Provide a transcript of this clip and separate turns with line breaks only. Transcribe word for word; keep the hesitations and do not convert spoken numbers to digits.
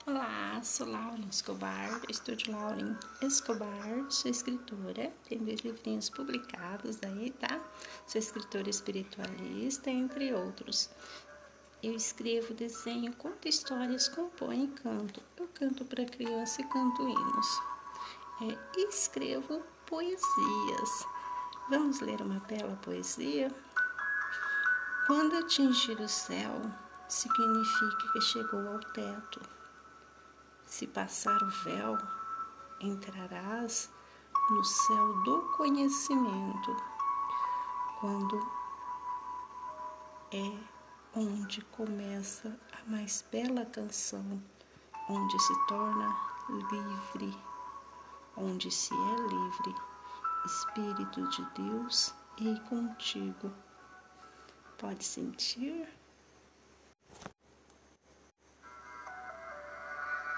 Olá, sou Lauren Escobar, do Estúdio Lauren Escobar, sou escritora, tenho dois livrinhos publicados aí, tá? Sou escritora espiritualista, entre outros. Eu escrevo, desenho, conto histórias, componho e canto. Eu canto para criança e canto hinos. É, e escrevo poesias. Vamos ler uma bela poesia? Quando atingir o céu, significa que chegou ao teto. Se passar o véu, entrarás no céu do conhecimento, quando é onde começa a mais bela canção, onde se torna livre, onde se é livre, Espírito de Deus e contigo. Pode sentir?